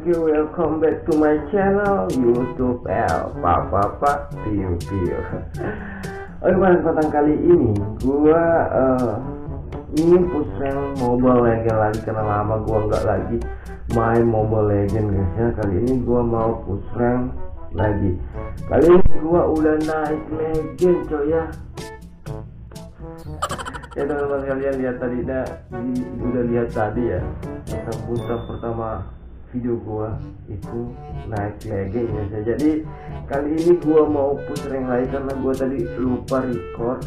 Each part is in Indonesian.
thank you, welcome back to my channel YouTube Papa Piu. Oke, pada kesempatan kali ini gua ingin push rank Mobile Legends lagi karena lama gua nggak lagi main Mobile Legends guys ya. Kali ini gua mau push rank lagi. Kali ini gua udah naik legend coy ya. Ya teman-teman kalian lihat tadi udah lihat tadi ya, putar pertama video gua itu naik legend ya. Jadi kali ini gua mau push rank lagi karena gua tadi lupa record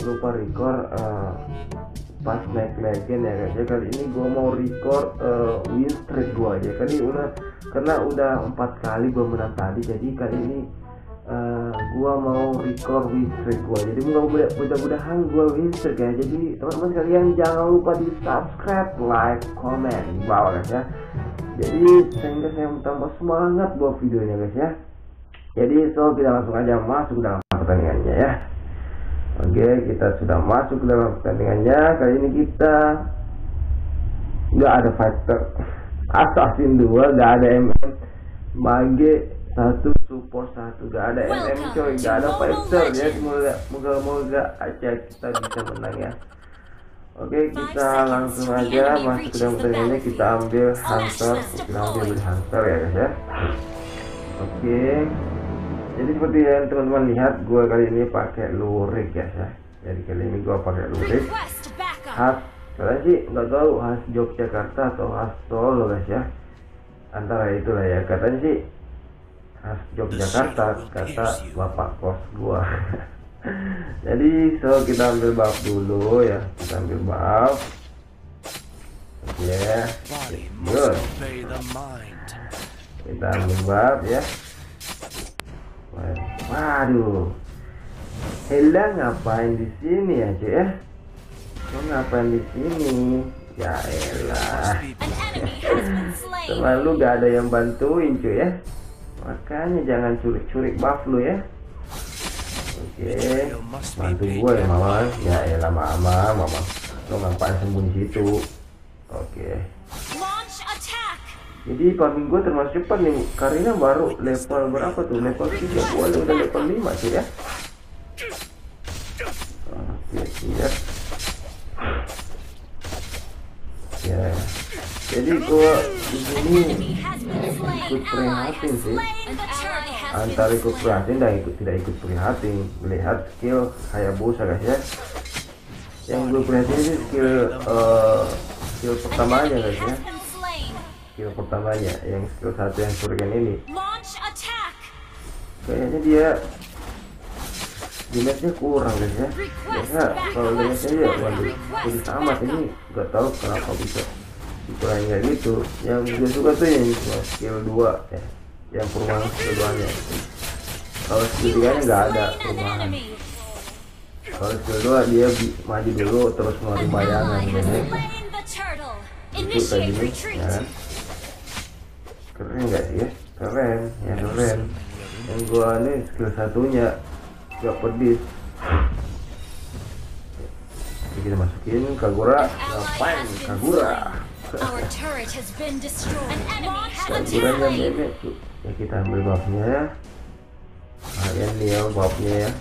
pas naik legend ya guys ya. Kali ini gua mau record win streak gua aja. Karena udah 4 kali gua menang tadi, jadi kali ini gua mau record win streak gua. Jadi mudah-mudahan gua win streak ya. Jadi teman-teman kalian jangan lupa di subscribe, like, comment di bawah guys ya. Jadi sehingga saya tambah semangat buat videonya guys ya. Jadi kita langsung aja masuk dalam pertandingannya ya. Oke, kita sudah masuk ke dalam pertandingannya. Kali ini kita nggak ada fighter, assassin 2, nggak ada MM, mage 1, support 1, nggak ada MM coy, nggak ada fighter ya. Moga-moga aja kita bisa menang ya. Oke, kita langsung aja masuk ke dalam pertandingannya. Kita ambil hunter, hunter ya guys ya. Oke, jadi seperti yang teman-teman lihat, gua kali ini pakai lurik guys ya. Jadi kali ini gua pakai lurik khas, kalian sih nggak tahu khas Yogyakarta atau khas Solo guys ya. Antara itulah ya, katanya sih khas Yogyakarta kata bapak kos gua. Jadi kita ambil buff dulu ya, kita ambil buff. Oke, good. Kita ambil buff ya. Waduh, Hela ngapain di sini ya cuy ya? Lo ngapain di sini? Ya elah, selalu gak ada yang bantuin cuy ya. Makanya jangan curik-curik buff lu ya. Oke, bantu gue ya mama. Ya elah mama, lo ngapain sembunyi situ? Oke. Jadi farming gue termasuk cepat nih, Karina baru level berapa tuh? Level 3, gue udah level 5 sih ya. Oke, siap. Ya, jadi gue di sini ikut prihatin sih. Antara ikut prihatin dan tidak ikut prihatin. Melihat skill Hayabusa guys ya. Yang gue prihatin itu skill pertamanya guys ya. Skill pertamanya, yang skill 1 yang Shuriken ini. Kayaknya dia damage-nya kurang guys ya. Biasa kalau damage-nya ya waduh, jadi sama ini, nggak tahu kenapa bisa dikurangin kayak gitu. Yang gue suka tuh yang skill 2 ya, yang perubahan skill 2 nya. Kalau skill 3 nya nggak ada perubahan. Kalau skill 2 dia maju dulu terus ngeluarin bayangan gitu. Itu kayak gini ya kan. Keren nggak sih ya? Keren ya, keren. Yang gua ini skill 1-nya gak pedis. Jadi kita masukin Kagura. Ngapain Kagura? Kaguranya memek tuh ya. Kita ambil buffnya ya. Kalian nih ya buffnya ya.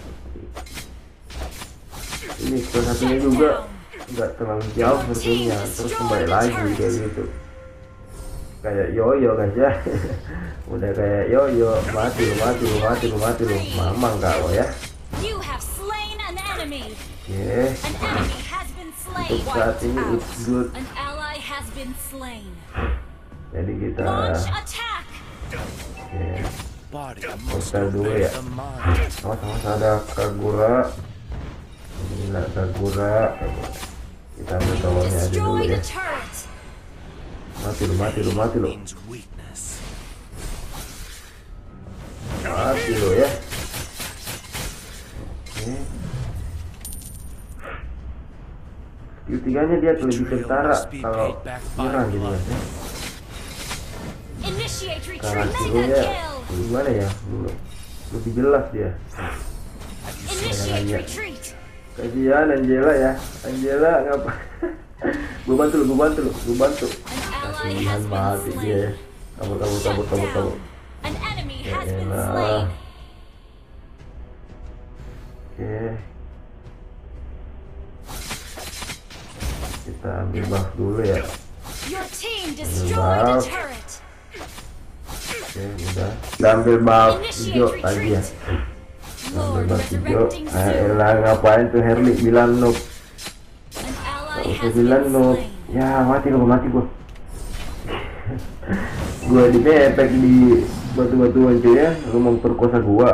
Ini skill 1-nya juga nggak terlalu jauh sepertinya, terus kembali lagi kayak gitu, kayak yoyo guys ya. Udah kayak yoyo, mati lu mamang kau ya. Oke, untuk saat ini it's good. Jadi kita kita dulu ya. Sama-sama ada Kagura. Gila Kagura. Kita ambil towernya aja dulu ya. Mati lu. Mati lu ya. Oke. Skill 3-nya dia lebih kentara kalau nyerang gitu ya. Karena skillnya gimana ya, lebih jelas dia. Kasihan Angela ya. Angela ngapa? Gue bantu. Kasihan mati dia. Kabur. An enemy Ya has been elah. slain. Oke. Kita ambil buff dulu ya. Your team destroyed a buff. turret. Oke, udah. Kita ambil buff hijau lagi ya. Ambil Lord buff hijau. resurrecting soon. Elah, ngapain tuh Herli bilang noob? An ally Gak usah has bilang been noob. slain. Ya mati gua. Gua dipepek di batu-batuan cuy ya. Lu mau perkosa gua.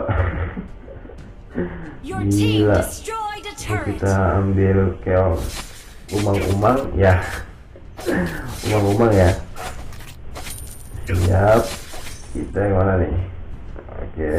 Your team Gila. destroyed a Ini turret. kita ambil keong umang-umang ya. Umang-umang ya. Siap. Kita yang mana nih? Oke.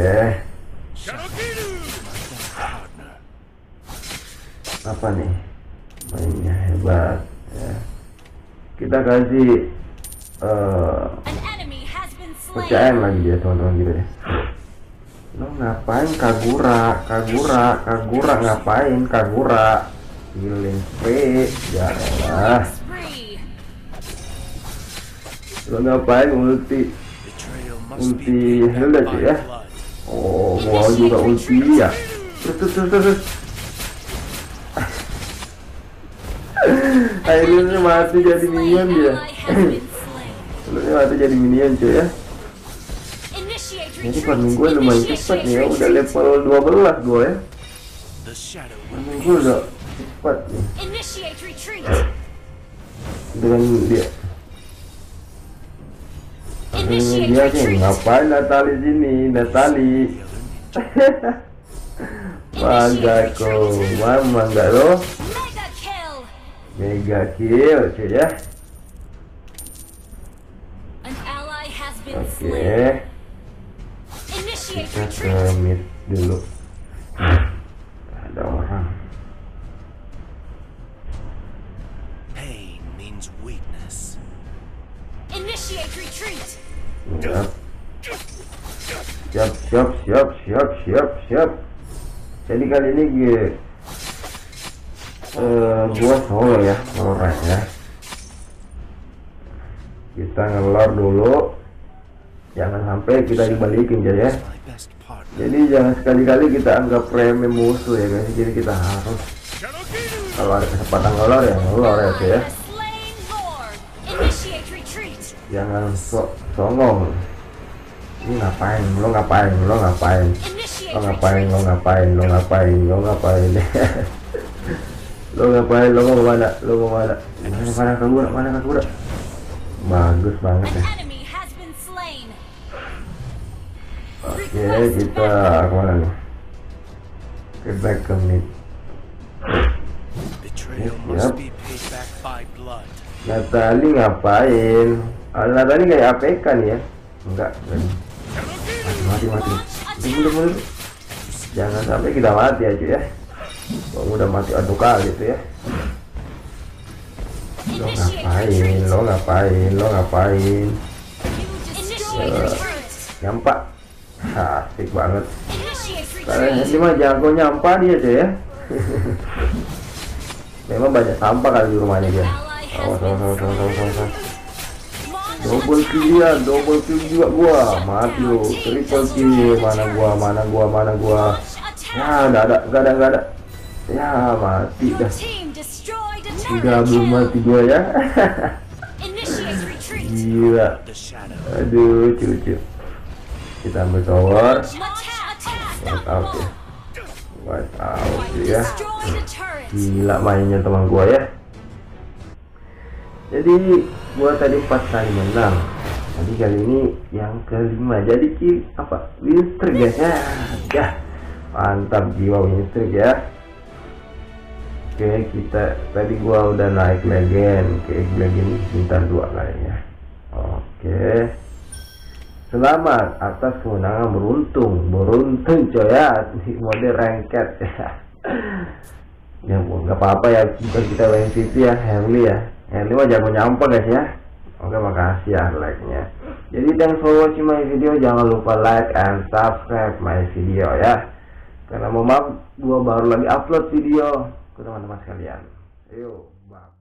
Apa nih? Mainnya hebat ya. Kita kasih An enemy has been slain. pecahan lagi dia teman-teman gitu ya. Lo ngapain Kagura ngapain Kagura healing spree ya elah. Spree. Lo ngapain ulti Hilda cuy ya. Oh gua juga ulti ya. Terus akhirnya mati jadi minion dia. Ally has been slain. Lu mati jadi minion cuy ya. Initiate Jadi retreat. farming gue lumayan cepat nih ya, udah level 12 gue ya. Farming gue udah cepat nih Initiate retreat. dengan dia. Ini dia nih, ngapain Natali sini, Natali? Mangga mama enggak lo? Mega kill. Mega kill cuy ya. An ally has been Oke, slain. Initiate kita ke retreat. mid dulu. Ada orang. Pain means weakness. Initiate retreat. Siap. Jadi kali ini gua solo ya, orang ya. Kita ngelor dulu, jangan sampai kita dibalikin ya. My best partner. Jadi jangan sekali-kali kita anggap remeh musuh ya guys. Jadi kita harus kalau ada kesempatan ngelor ya ngelor ya cuy ya. Has slain Lord. Initiate retreat. Jangan songong. Ini ngapain? Lo ngapain? Initiate Lo ngapain? retreat. Lo mau mana? Mana Kagura? Bagus banget An ya. enemy has been slain. Oke, kita kemana nih? Kita ke mid. Betrayal Yep. must be paid back by blood. Natali ngapain? Natali kayak APK nih ya? Enggak. Mati. Tunggu. Jangan sampai kita mati aja ya. Bang udah mati aduh kali itu ya. Lo ngapain? Initiate retreat. Nyampak. Asik banget. Initiate Karena retreat. ini mah jago nyampak dia cuy ya. Memang banyak sampah kali di rumahnya dia. Ally has Awas. been slain. Double kill juga gua. Mati lo. Triple kill. Mana gua. Ya, enggak ada. Ya, mati Your dah. team destroyed a Udah turret. belum mati gua ya. Initiate retreat. Gila. The shadow. Aduh, cucu. Kita ambil tower. Attack. Wipe out ya. Wipe out ya. Destroy the turret. Gila mainnya teman gua ya. Jadi gua tadi 4 kali menang. Jadi kali ini yang kelima. Jadi win streak guys ya. Ya. Mantap jiwa win streak ya. Oke, tadi gua udah naik legend. Oke, legend bintang 2 kayaknya. Oke. Selamat atas kemenangan beruntung coy ya. Mode ranked ya. Ya nggak apa-apa ya, bukan kita WNCP ya, Herli ya. Herli mah jago nyampe guys ya. Oke, makasih ya like-nya. Jadi thanks for watching my video. Jangan lupa like and subscribe my video ya. Karena mohon maaf, gua baru lagi upload video ke teman-teman sekalian. Yuk, bye.